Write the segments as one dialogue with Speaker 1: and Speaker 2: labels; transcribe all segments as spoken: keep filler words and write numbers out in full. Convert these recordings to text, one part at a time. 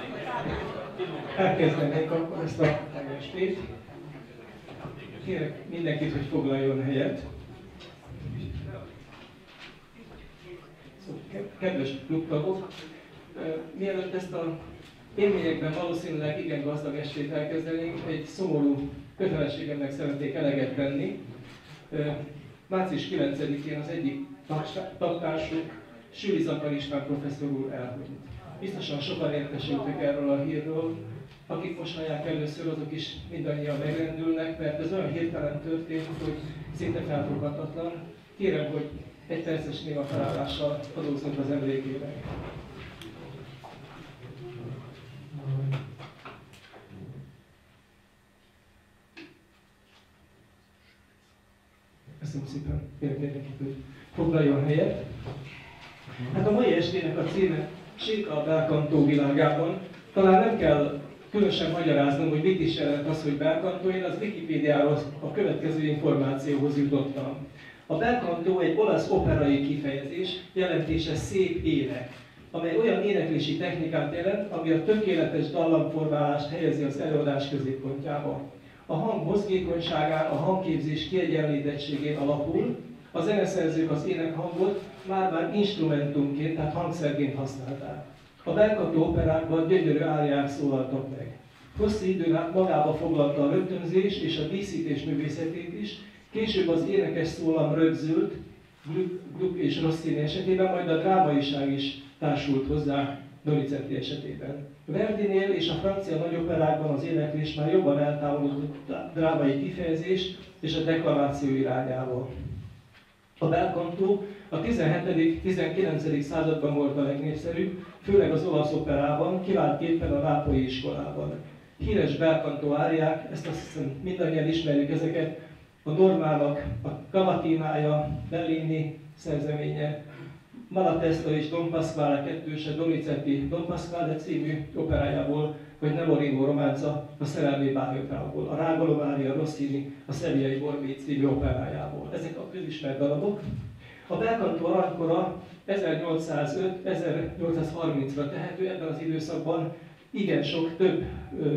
Speaker 1: Elkezdenénk akkor ezt a estét. Kérek mindenkit, hogy foglaljon helyet. Szóval, kedves klubtagok, mielőtt ezt a élményekben valószínűleg igen gazdag estét elkezdenénk, egy szomorú kötelességemnek szeretnék eleget tenni. március kilencedikén az egyik tagtársuk, Sűri Zakar István professzor úr elhunyt. Biztosan sokan értesültek erről a hírről, akik most hallják először, azok is mindannyian megrendülnek, mert ez olyan hirtelen történt, hogy szinte felfoghatatlan. Kérem, hogy egy perces néma felállással adózzunk az emlékének. Köszönöm szépen, kérek mindenkit, hogy foglaljon helyet. Hát a mai estének a címe Séta a belkantó világában. Talán nem kell különösen magyaráznom, hogy mit is jelent az, hogy belkantó. Én az Wikipédiáról a következő információhoz jutottam. A belkantó egy olasz operai kifejezés, jelentése szép ének, amely olyan éneklési technikát jelent, ami a tökéletes dallamformálást helyezi az előadás középpontjába. A hang mozgékonyságán, a hangképzés kiegyenlítettségén alapul, a zeneszerzők az énekhangot már-már instrumentumként, tehát hangszerként használták. A belkantó operákban gyönyörű áriák szólaltak meg. Hosszú időn át magába foglalta a rögtönzés és a díszítés művészetét is, később az énekes szólam rögzült, Gluck és Rossini esetében, majd a drámaiság is társult hozzá Donizetti esetében. Verdinél és a francia nagyoperákban az éneklés már jobban eltávolodott a drámai kifejezés és a deklamáció irányába. A belkantó a tizenhetedik-tizenkilencedik században volt a legnépszerűbb, főleg az olasz operában, kiváltképpen a nápolyi iskolában. Híres belkantó áriák, ezt azt hiszem mindannyian ismerjük ezeket, a Normának a Cavatinája, Bellini szerzeménye, Malatesta és Don Pasquale kettőse Donizetti Don Pasquale című operájából, vagy Nemorino románca a Szerelmi bájotából, a Rágolom ária Rossini a Szeviai Bormé című operájából. Ezek a közismert darabok. A belkantó aranykora ezernyolcszázöt-ezernyolcszázharmincra tehető, ebben az időszakban igen sok több ö,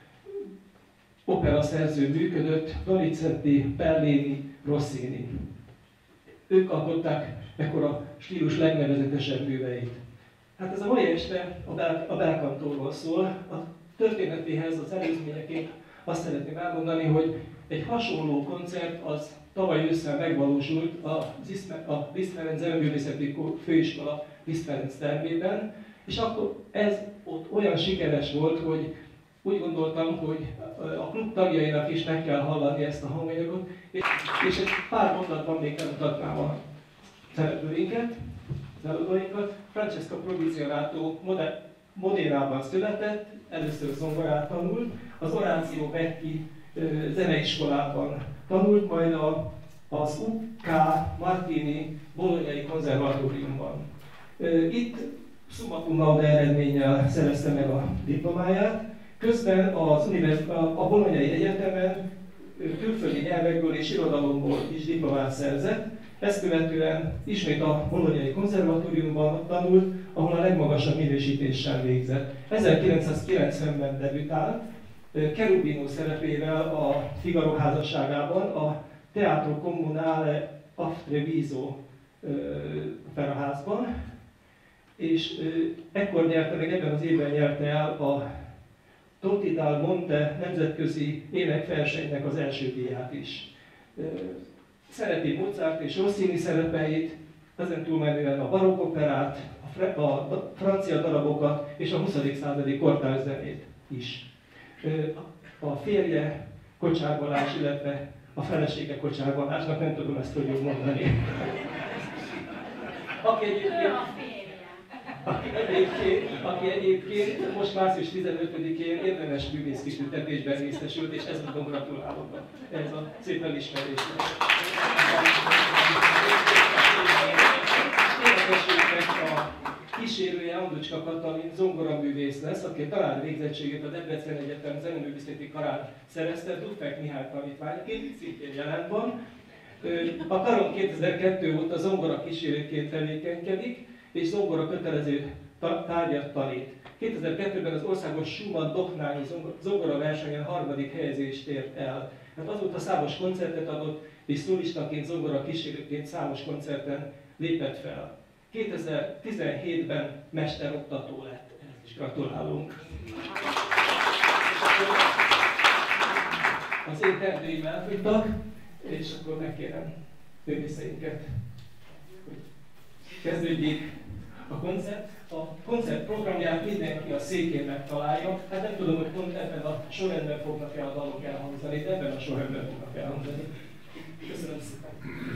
Speaker 1: operaszerző működött, Donizetti, Bellini, Rossini. Ők alkották ekkor a stílus legnevezetesebb műveit. Hát ez a mai este a, bel, a belkantóról szól. A történetéhez az előzményeként azt szeretném elmondani, hogy egy hasonló koncert az tavaly ősszel megvalósult a Liszt Ferenc Zeneművészeti Főiskola Liszt Ferenc termében, és akkor ez ott olyan sikeres volt, hogy úgy gondoltam, hogy a klub tagjainak is meg kell hallani ezt a hanganyagot, és, és egy pár mondatban még bemutatnám a szereplőinket, az előadóinkat. Francesca Provizionato Modénában született, először zongorát tanult, az Orazio Vecchi zeneiskolában tanult, majd a, az u ká Martini Bolognai konzervatóriumban. Itt summa cum laude eredménnyel szerezte meg a diplomáját, közben az univers- a Bolognai Egyetemen külföldi nyelvekből és irodalomból is diplomát szerzett. Ezt követően ismét a Bolognai konzervatóriumban tanult, ahol a legmagasabb minősítéssel végzett. ezerkilencszázkilencvenben debütált, Cherubino szerepével a Figaro házasságában a Teatro Comunale a Treviso operaházban, és ekkor nyerte meg, ebben az évben nyerte el a Totti dal Monte nemzetközi énekversenynek az első díját is. Szereti Mozart és Rossini szerepeit, ezen túlmenően a barokk operát, a, a francia darabokat és a huszadik századi kortárs zenét is. A férje kocsárbalás, illetve a felesége kocsárbalásnak, nem tudom ezt hogy jól mondani. Aki egyébként, aki egyébként, aki egyébként most március tizenötödikén érdemes művészkitüntetésben részesült, és ezúton gratulálok ez a szép elismerésnek. Érdekesültek a kísérője Anducska Katalin zongoraművész lesz, aki a tanár végzettségét a Debrecen Egyetem Zeneművészeti Karán szerezte, Dufek Mihály tanítványaként, itt szintén jelen van. A karon kétezer-kettő óta zongora kísérőként tevékenykedik, és zongora kötelező tárgyat tanít. kétezer-kettőben az országos Schumann-Dohnányi zongora versenyen harmadik helyezést ért el. Hát azóta számos koncertet adott, és szólistaként, zongora kísérőként számos koncerten lépett fel. kétezer-tizenhétben mesteroktató lett. Ezt is gratulálunk. Az én terveim elfogytak, és akkor megkérem művészeinket, hogy kezdődjék a koncert. A koncert programját mindenki a székén megtalálja. Hát nem tudom, hogy pont ebben a sorrendben fognak el a dalok elhangzani, de ebben a sorrendben fognak elhangzani. Köszönöm szépen!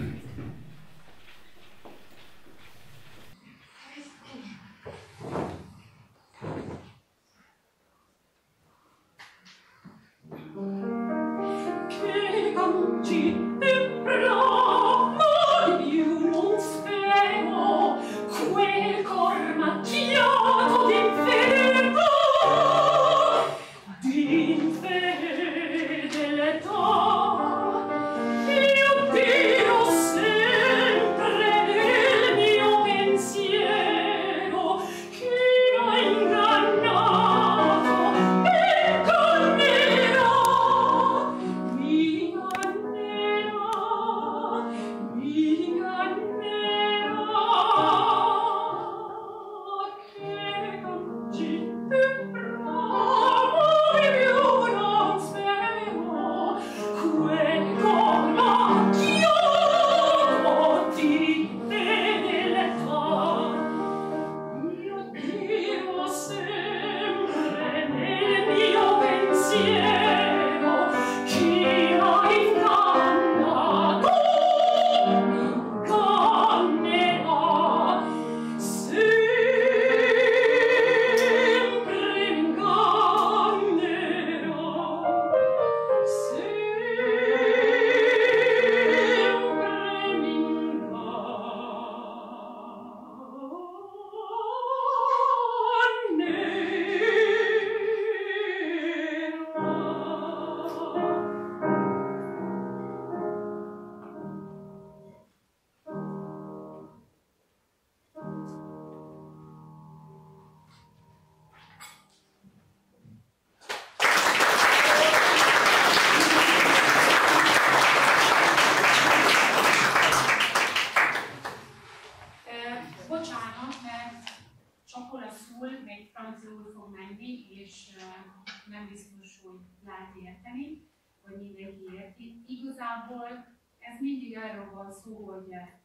Speaker 2: Ez mindig arról van szó, hogy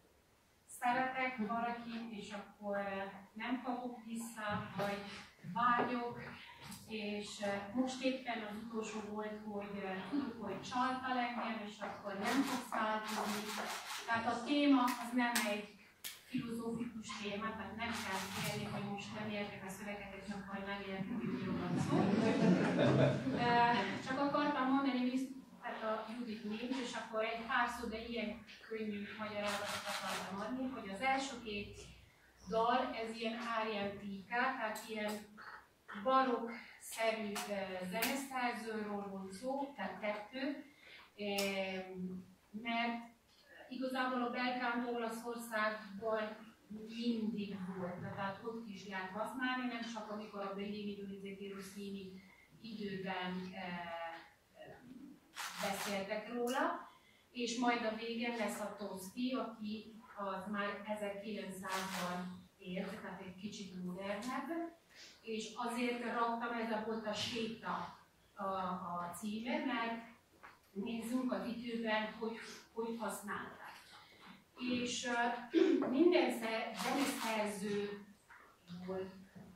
Speaker 2: szeretek valakit, és akkor nem kapok vissza, vagy vágyok, és most éppen az utolsó volt, hogy tudok, hogy csaltál engem, és akkor nem fogsz változni. Tehát a téma az nem egy filozófikus téma, tehát nem kell kérni, hogy most nem értek a szöveget, és akkor nem értek, hogy miről van szó. Csak akartam mondani, tehát a Judit névt, és akkor egy pár szó, de ilyen könnyű magyarázatot akartam adni, hogy az első két dal, ez ilyen áriantika, tehát ilyen barokk-szerű zeneszerzőről van szó, tehát kettő, mert igazából a belkántó Olaszországban mindig volt, tehát ott is lehet használni, nem csak amikor a Bellini, Donizetti, Rossini időben beszéltek róla, és majd a végén lesz a Toszti, aki az már ezerkilencszázban élt, tehát egy kicsit modernebb, és azért raktam, ez a volt a séta a, a címe, mert nézzünk az időben, hogy, hogy használták. És uh, minden zeneszerzőről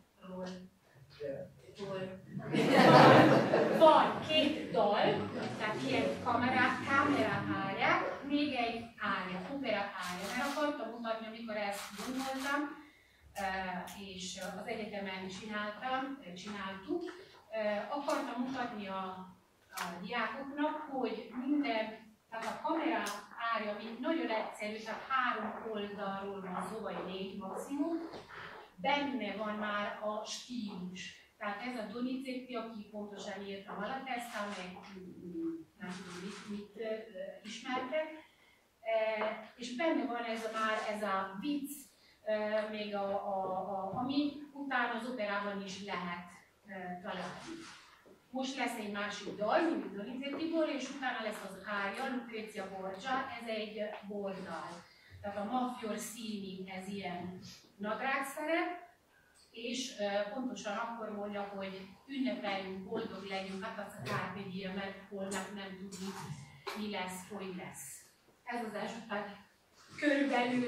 Speaker 2: van két dal, tehát ilyen kamerák, kamerák árják, még egy árja, opera árja. Mert akartam mutatni, amikor ezt gondoltam, és az egyetemen csináltam, csináltuk, akartam mutatni a, a diákoknak, hogy minden, tehát a kamera árja, mint nagyon egyszerű, tehát három oldalról van szó, vagy négy maximum, benne van már a stílus. Tehát ez a Donizetti, aki pontosan írta Malatesta, meg nem tudom mit, mit uh, ismertek, uh, és benne van ez a, már ez a vicc, még a, a, a, ami utána az operában is lehet találni. Most lesz egy másik dal, mint Donizettiból, és utána lesz az árja, Lucrezia Borgia, ez egy bordal. Tehát a Maffi Orsini, ez ilyen nadrágszerep, és pontosan akkor mondja, hogy ünnepeljünk, boldog legyünk, hát az a Carpe Diem, mert holnap nem tudjuk, mi lesz, hogy lesz. Ez az első, tehát körülbelül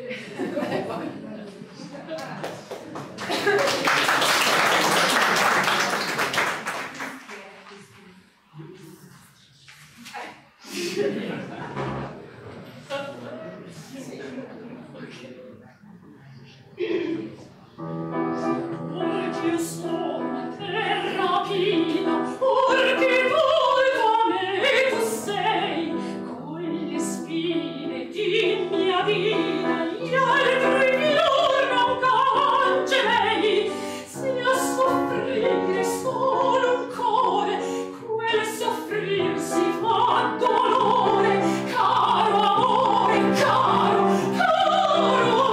Speaker 3: Porque sono terra pina, porque volto a me tu sei, con le spine di mia vita, gli altri più non cancelei, se a soffrire solo un core, quel soffrir si fa dolore, caro amore, caro, caro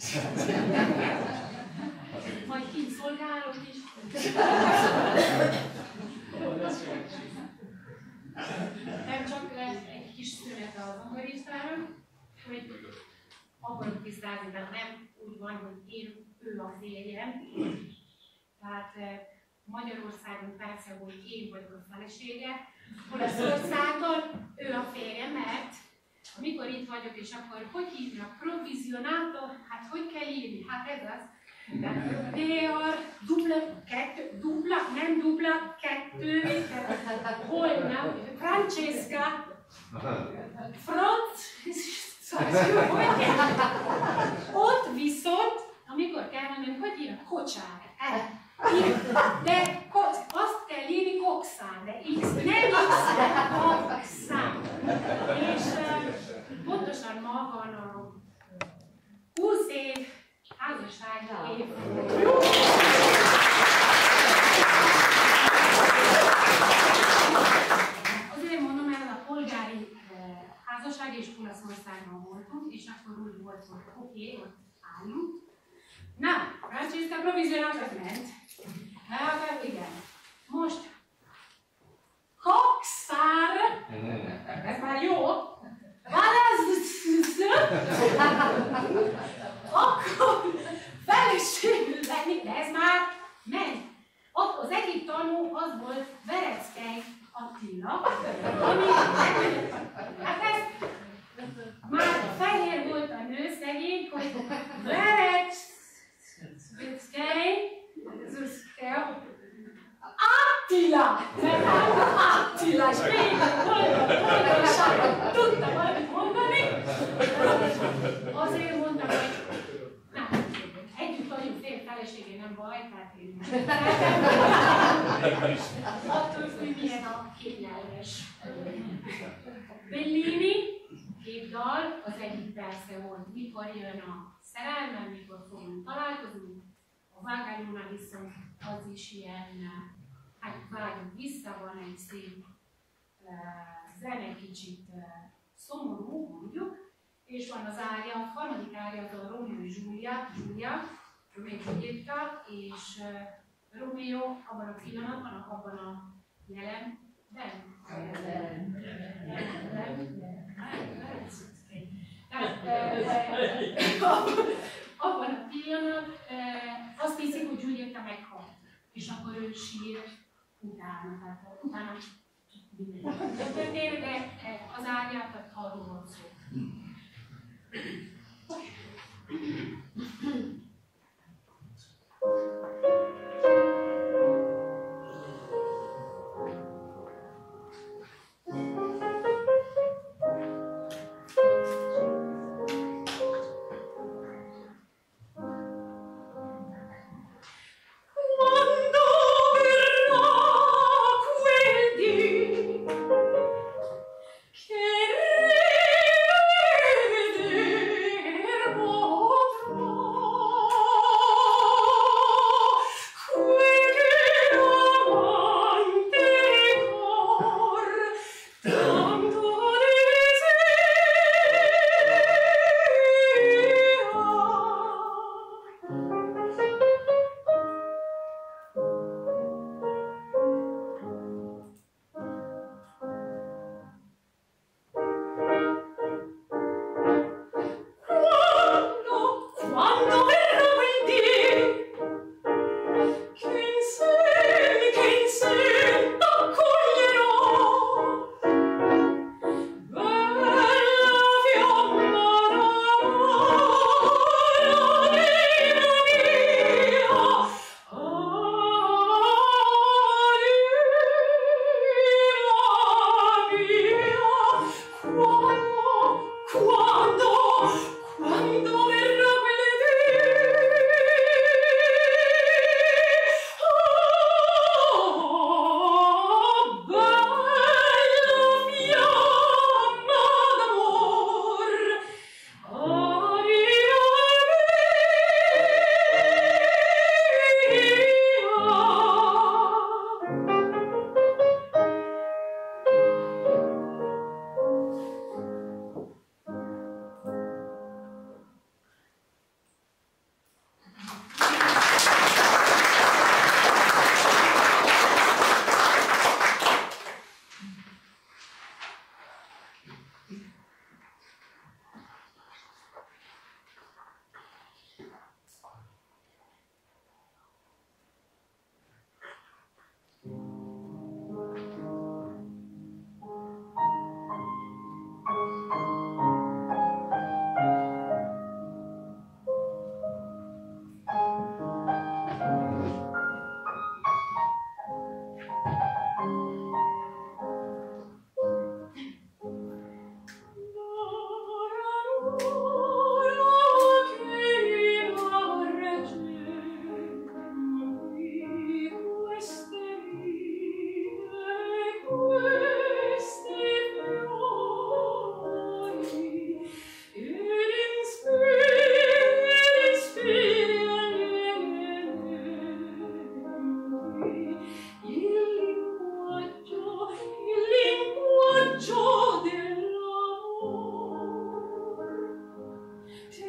Speaker 2: Majd kint szolgálok is. Nem csak egy kis szünet a zongoristára, hogy akarok tisztázni, tehát nem úgy van, hogy én, ő a férjem. Tehát Magyarországon persze, hogy én vagyok a felesége, Olaszországon ő a férjem, mert amikor itt vagyok, és akkor hogy hívnak? Provizionátor? Hát hogy kell írni? Hát ez az. Deor, dupla, kettő, dupla, nem dupla, kettő, hol nem? Francesca, Franz, ott viszont, amikor kell mondani, hogy írnak? Kocsár. De azt kell írni kokszán, de X, nem X-en, kokszán. És pontosan ma van a húsz év házasság év. Azért mondom, mert a polgári házasság és Olaszországban voltunk, és akkor úgy volt, hogy oké, okay, ott állunk. Na, Francesca provizionátor ment. Hát, igen. Most kokszár, ez már jó, akkor feleségül venni, de ez már ment. Ott az egyik tanú az volt Vereckei Attila, ami, hát ez már fehér volt a nő szegény, hogy Vereckei Attila! Mert Attila, és még oldalságot tudtam valamit mondani. Azért mondtam, hogy na, együtt vagyunk fél feleségé, nem baj, tehát én attól függ, milyen a kétnyelves. Bellini, két dal, az egyik persze volt, mikor jön a szerelmem, mikor fogunk találkozunk. A Vágányúna viszont az is ilyen, hát vágyunk vissza, van egy szép uh, zene, kicsit uh, szomorú, mondjuk, és van az árja, a harmadik árja az a Romeo és Giulia, Giulia, Romeo és Giulietta, és uh, Romeo abban a pillanatban, abban a jelenben, abban a pillanat azt hiszik, hogy Giulietta meghalt, és akkor ő sír utána, tehát utána minden történik, de az árját, tehát arról volt szó.
Speaker 3: Che rivede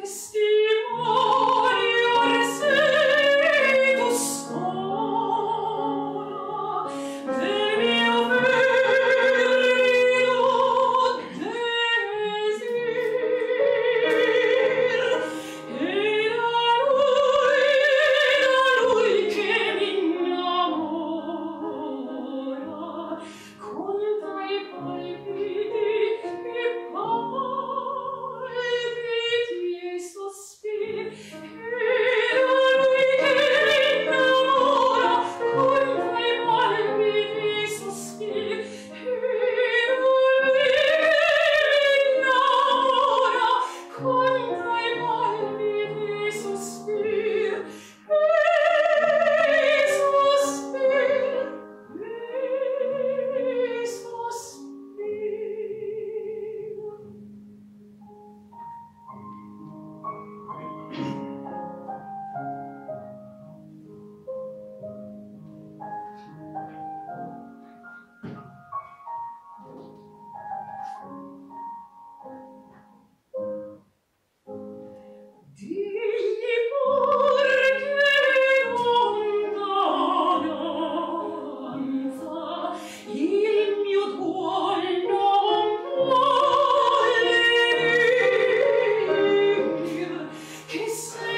Speaker 3: Che sei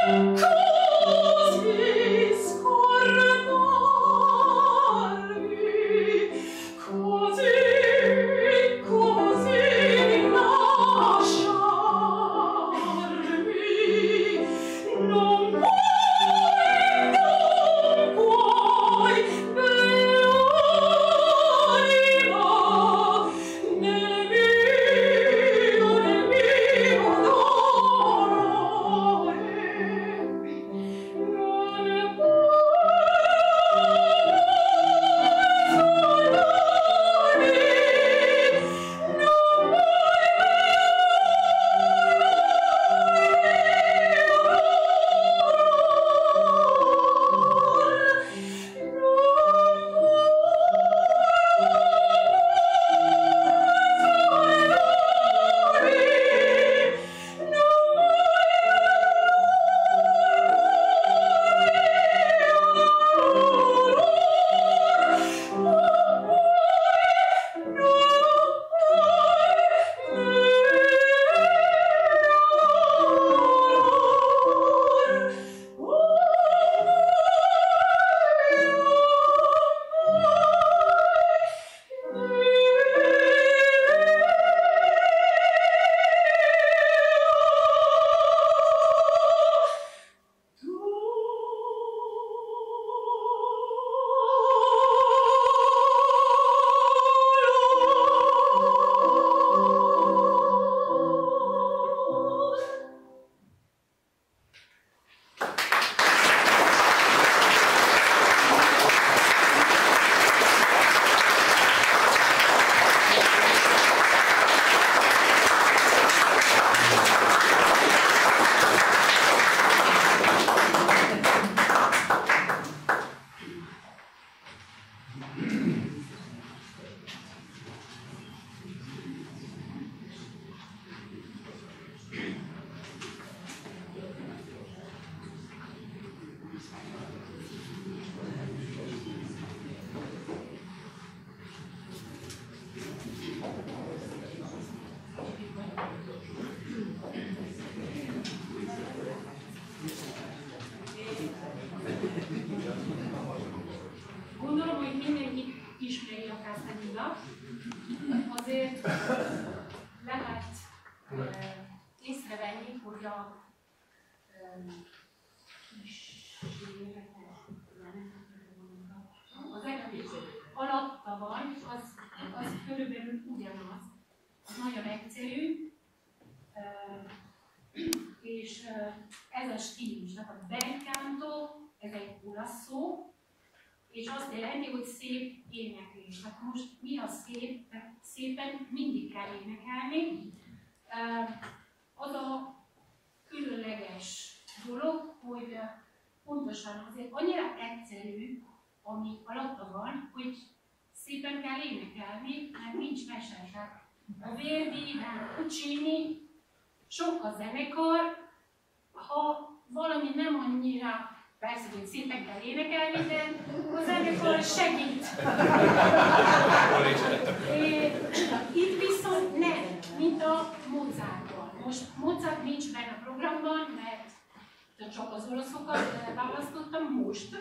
Speaker 2: Gondolom, hogy mindenki ismeri a Kászányudat, azért lehet uh, észrevenni, hogy a az egész alatta van, az, az körülbelül ugyanaz. Az nagyon egyszerű, uh, és uh, ez a stílus, tehát a bel canto, ez egy olasz szó, és azt jelenti, hogy szép éneklés. Tehát most mi a szép? Tehát szépen mindig kell énekelni. Az a különleges dolog, hogy pontosan azért annyira egyszerű, ami alatta van, hogy szépen kell énekelni, mert nincs mese. Tehát a Verdi, a Puccini, sok a zenekar, ha valami nem annyira, persze, hogy szépen kell énekelni, de a zenekar segít. Itt viszont nem, mint a Mozartban. Most Mozart nincs benne a programban, mert csak az olaszokat választottam most.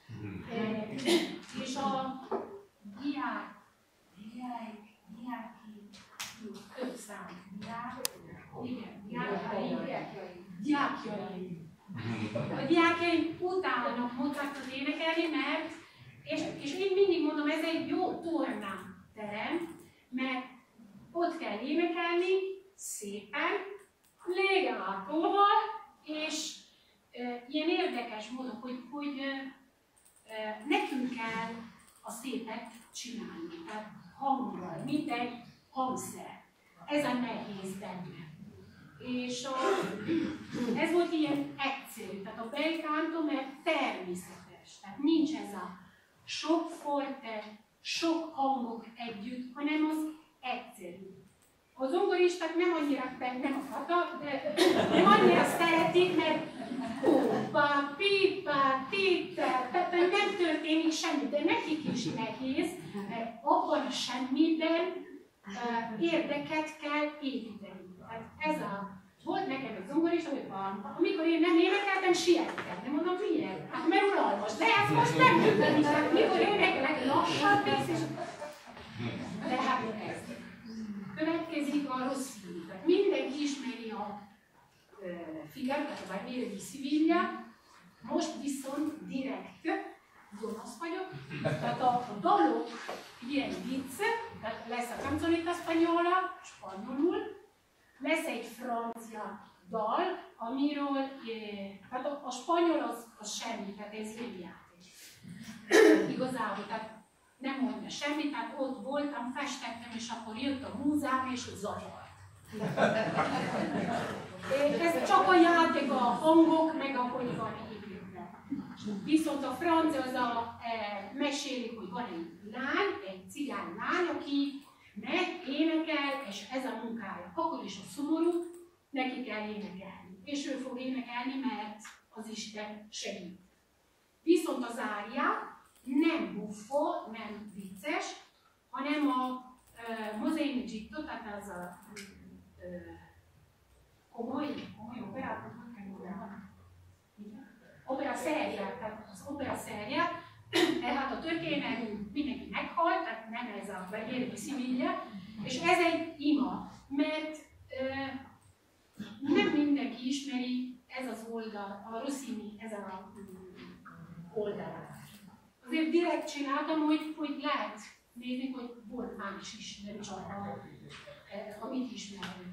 Speaker 2: És a diák, diák, diáki, kötszám, diák, igen, diákjai, diákjai. A diákjaim utálnak Mozartot énekelni, mert, és, és én mindig mondom, ez egy jó tornaterem, mert ott kell énekelni szépen, legalátóval, és e, ilyen érdekes módon, hogy, hogy e, nekünk kell a szépet csinálni, tehát hanggal, mint egy hangszer. Ez a nehéz benne. És a, ez volt ilyen egyszerű, tehát a bel canto, mert természetes, tehát nincs ez a sok forte, sok hangok együtt, hanem az egyszerű. A zongoristák nem annyira, nem akartak, de nem annyira szeretik, mert pupa, pipa, tita, tehát nem történik semmi, de nekik is nehéz, mert abban a semmiben uh, érdeket kell építeni. Tehát ez a, volt nekem egy zongorista, hogy van, amikor én nem énekeltem, közben siettem. De mondom, miért? Hát mert unalmas. De ez most nem működik. Hát mikor énekelek lassan, és... De hát ez. Következik a Rossini. Tehát mindenki ismeri a Figaro, tehát a Barbiere di Siviglia. Most viszont direkt gonosz vagyok. Tehát a dalok ilyen vicc, tehát lesz a canzonetta spagnola, spanyolul, lesz egy francia dal, amiről, tehát a, a spanyol az, az semmi, tehát ez végjáték. Igazából, tehát nem mondja semmit, tehát ott voltam, festettem, és akkor jött a múzám, és zavart. Ez csak a játék, a hangok, meg ahogy van építve. Viszont a francia az a, e, mesélik, hogy van egy lány, egy cigány lány, aki megy, énekel, és ez a munkája. Akkor is a szomorú, neki kell énekelni. És ő fog énekelni, mert az Isten segít. Viszont az ária nem buffo, nem vicces, hanem a uh, Mosè in Egitto, tehát az a uh, komoly, komoly operát, opera szerja, tehát az opera szerja, tehát a történelmű mindenki meghalt, tehát nem ez a Barbiere di Siviglia, és ez egy ima, mert uh, nem mindenki ismeri ez az oldal, a Rossini ezen a oldalát. Azért direkt csináltam, hogy, hogy lehet nézni, hogy volt más is, nem csak a, amit ismerünk.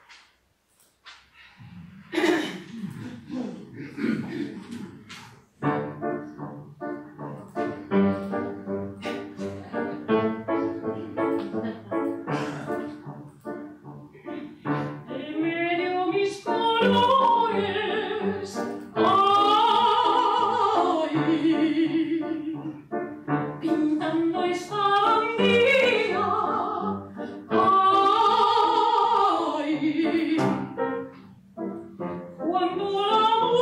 Speaker 3: Pintando esta bandera, ay, cuando la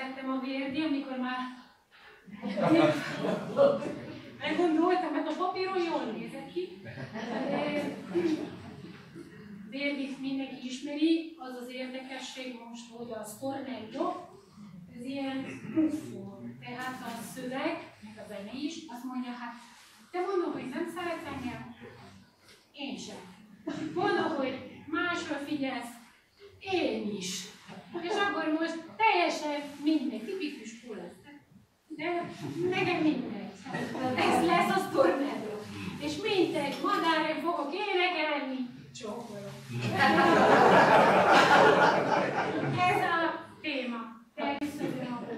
Speaker 2: szerettem a Verdi, amikor már meggondoltam, mert a papíron jól nézett ki. Verdit mindenki ismeri, az az érdekesség most, hogy a stornello, ez ilyen puffó, tehát a szöveg, meg a zene is, azt mondja, hát te mondod, hogy nem szeretsz engem? Én sem. Mondod, hogy másra figyelsz? Én is. És akkor most teljesen mindegy, tipikus pulasz. De nekem mindegy. Ez lesz a stornello. És mindegy, madárra fogok énekelni, csókolom. Ez a téma. Természetesen a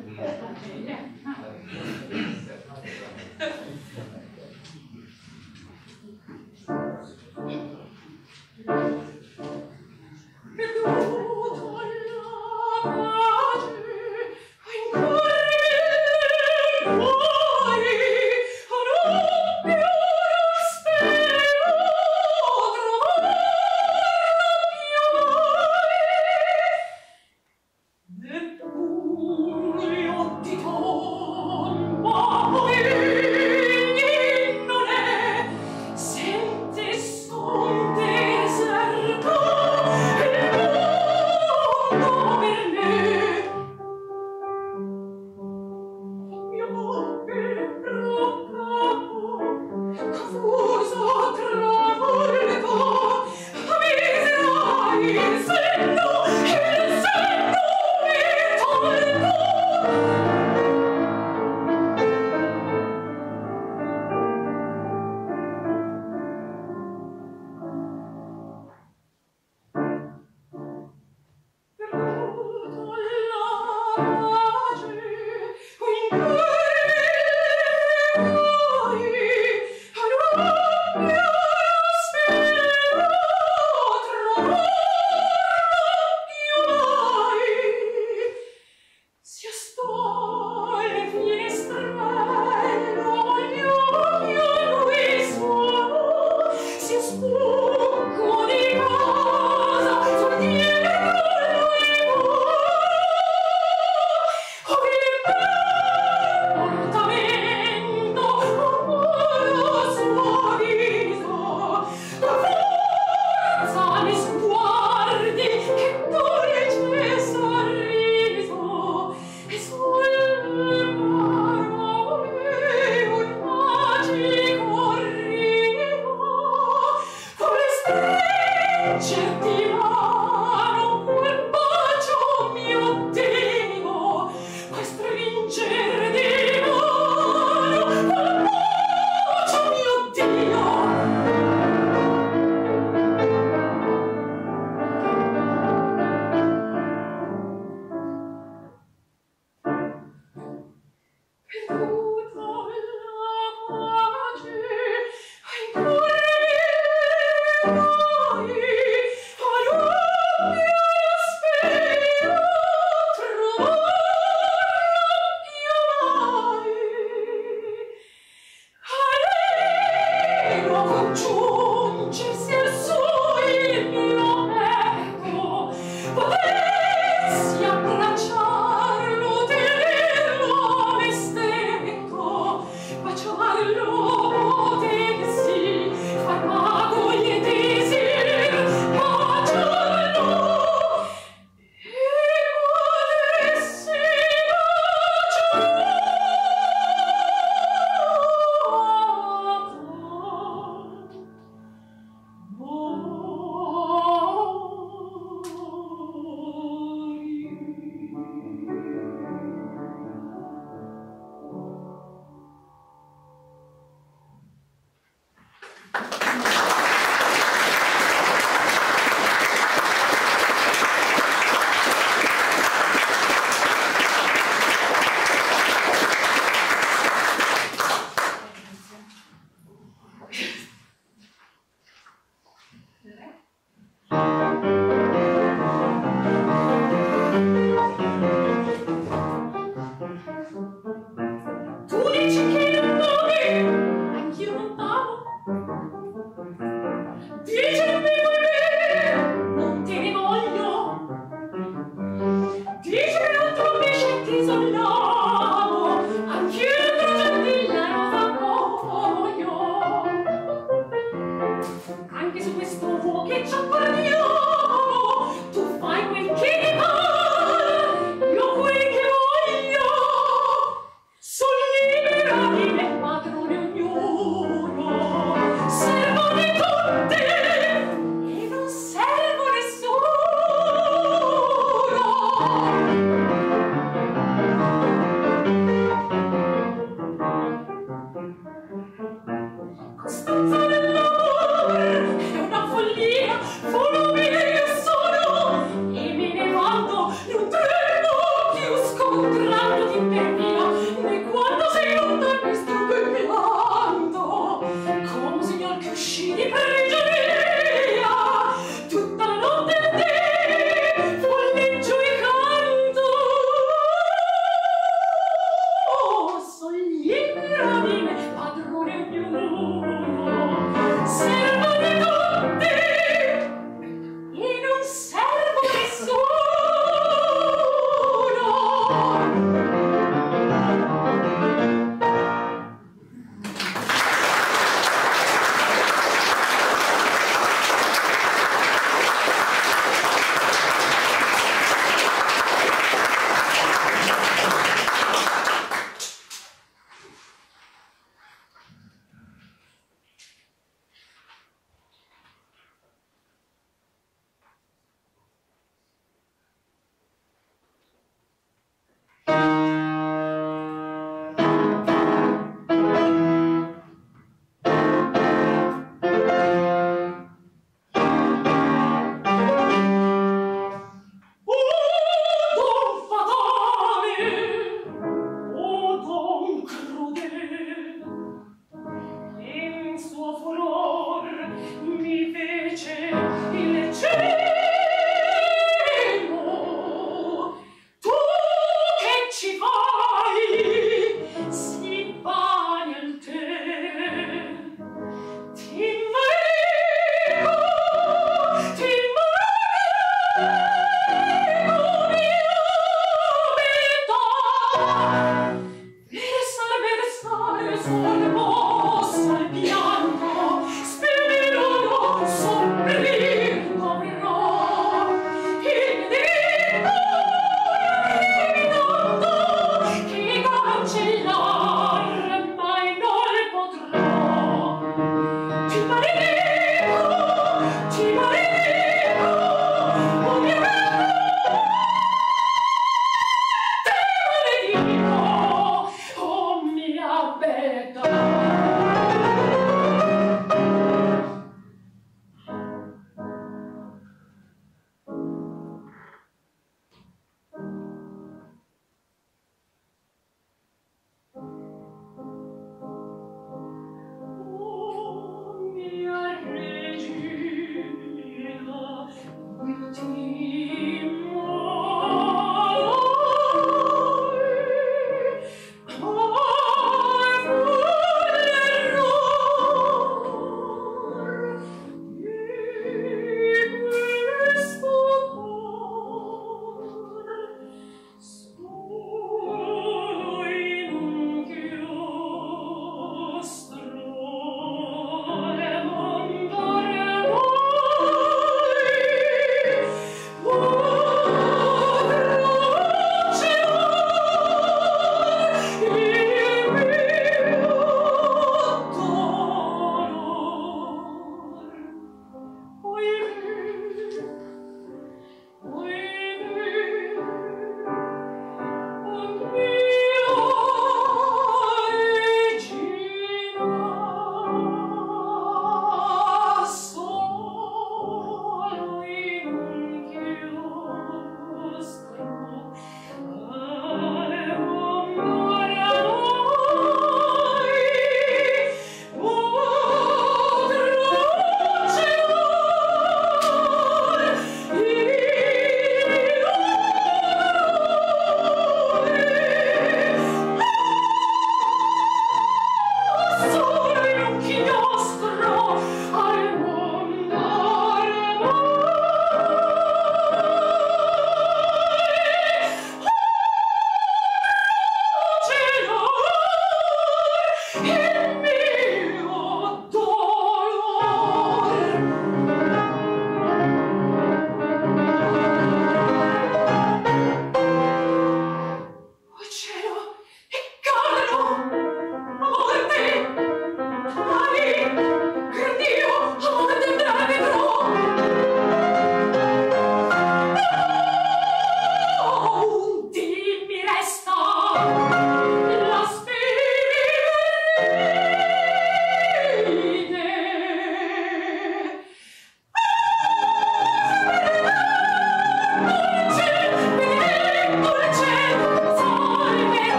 Speaker 4: Thank you.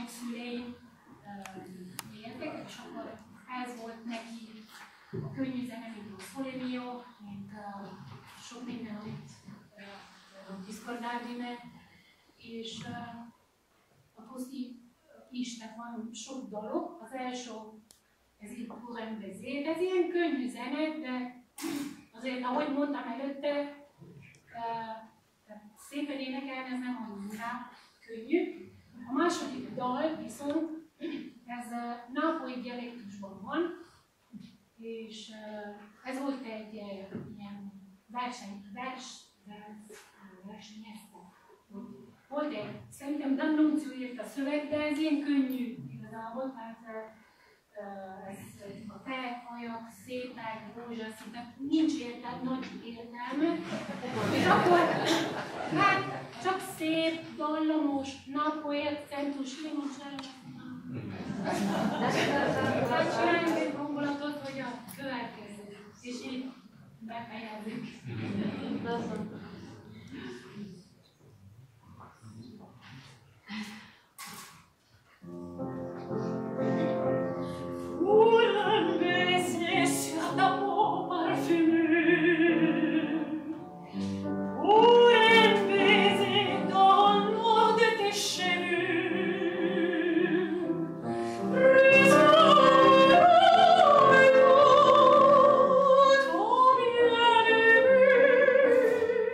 Speaker 2: nagyszüleim éltek, és akkor ez volt neki a könnyű zene, mint a Solemio, mint uh, sok minden, amit uh, Discordardine, és uh, a Koszti Isnek van sok dalok. Az első, ez így Pour un baiser, ez ilyen könnyű zene, de azért, ahogy mondtam előtte, uh, szépen énekelni, ez nem annyira könnyű. A második dal viszont, ez uh, nápolyi dialektusban van, és uh, ez volt egy uh, ilyen verseny, vers, vers, versenyezte. Volt egy, szerintem D'Annunzio írt a szöveg, de ez ilyen könnyű igazából, mert uh, ez a te, ajak, szépek, rózsaszín, tehát nincs értelme, nagy értelme. És akkor, hát csak szép, dallamos, napoly, akcentus, limos, tehát csináljunk egy hangulatot, hogy a következő, és így befejezzük.
Speaker 3: Pour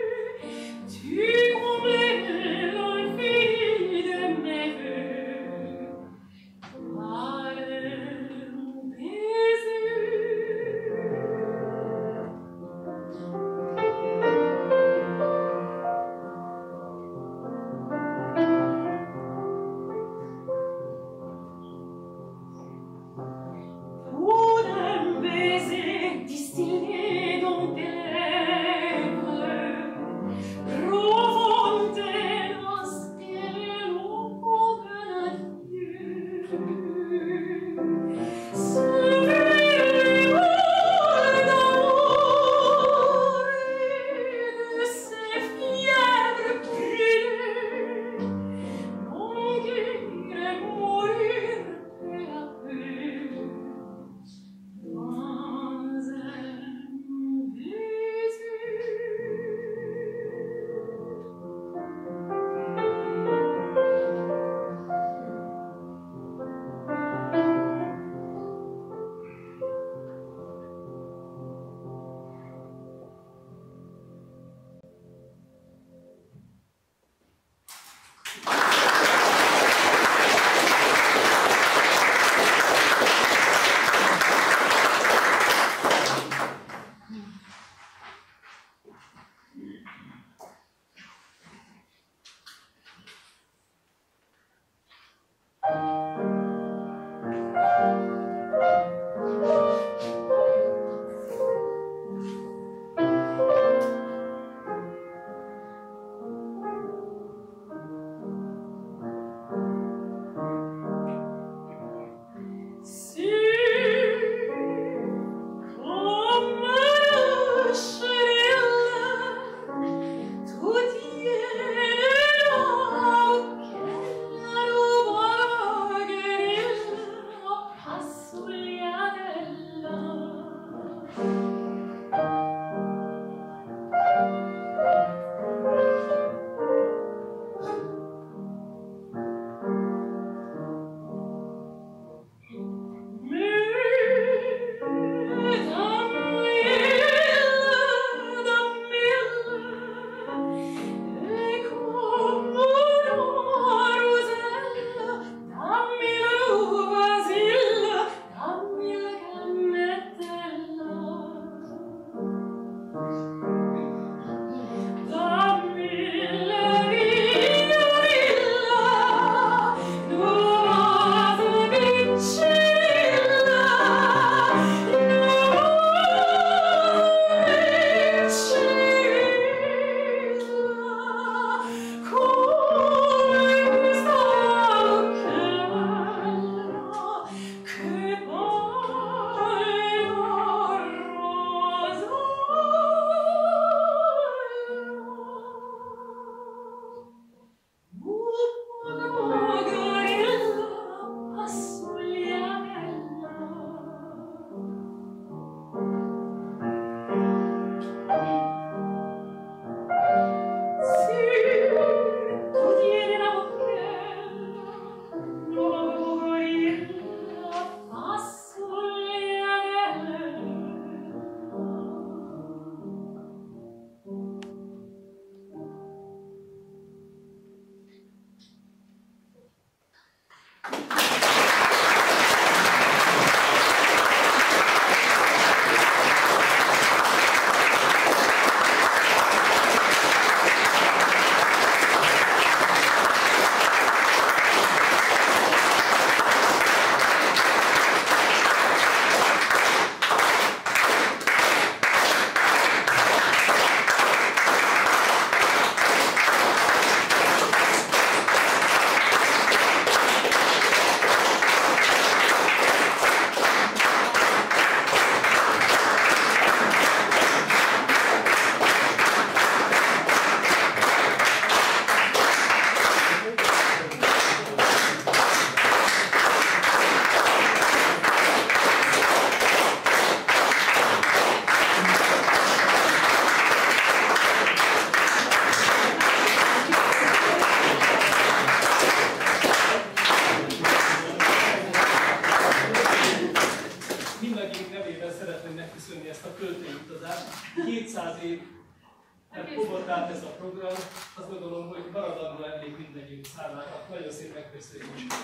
Speaker 1: utazás. kétszáz év fogott át ez a program, azt gondolom, hogy maradandó emlék mindegyünk számára. Nagyon szépen köszönjük!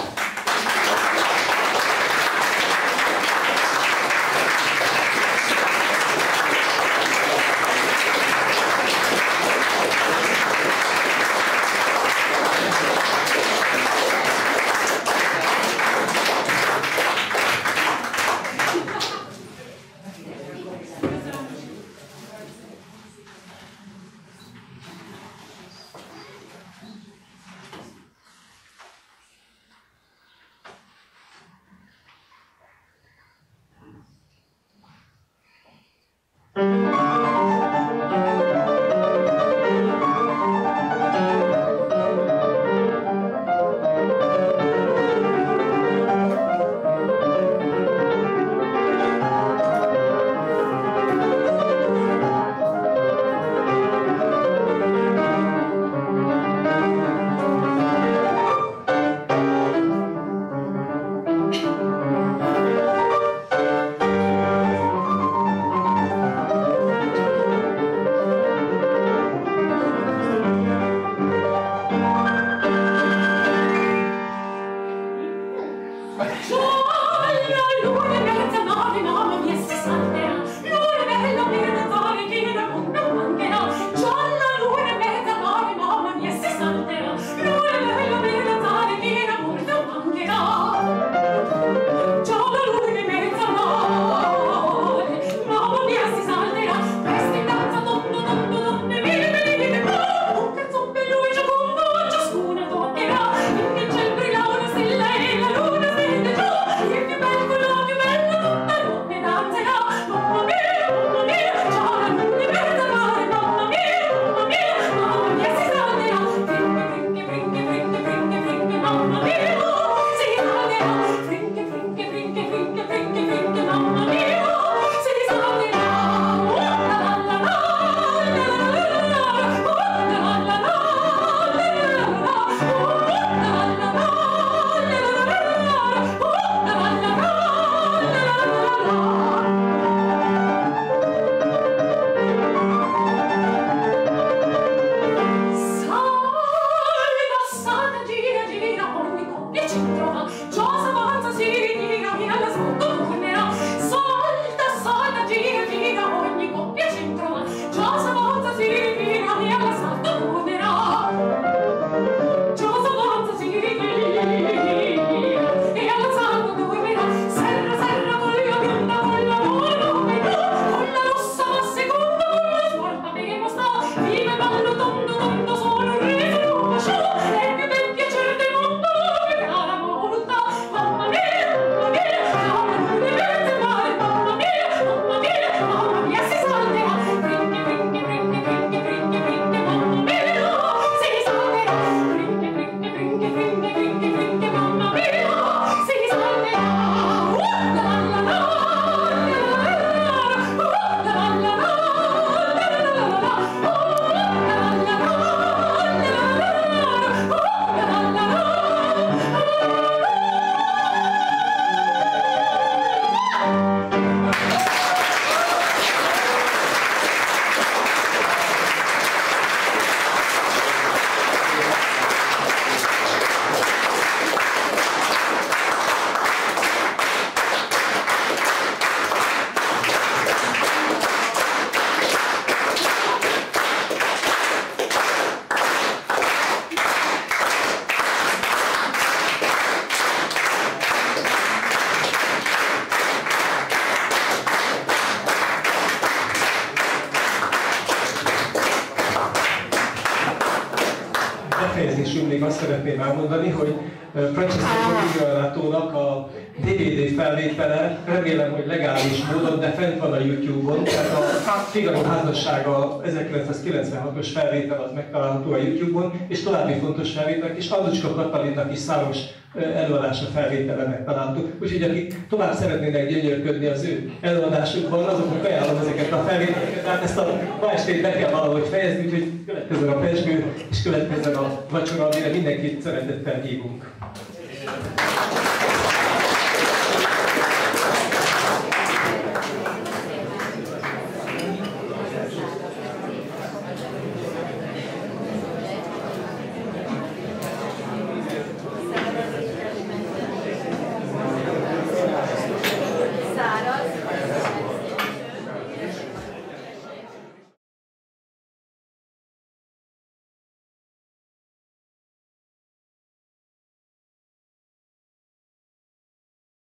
Speaker 4: befejezésül még azt szeretném elmondani, hogy Francesco Miglioratónak a dé vé dé felvétele, remélem, hogy legális módon, de fent van a YouTube-on, tehát a Figaro házassága ezerkilencszázkilencvenhatos felvétel az megtalálható a YouTube-on, és további fontos felvételek, és Annucska Katalinnak is számos előadása felvétele megtaláltuk. Úgyhogy akik tovább szeretnének gyönyörködni az ő előadásukban, azoknak ajánlom ezeket a felvételeket, tehát ezt a ma estét be kell valahogy fejezni, úgyhogy következzen a pezsgő, és következzen a vacsora, amire mindenkit szeretettel hívunk.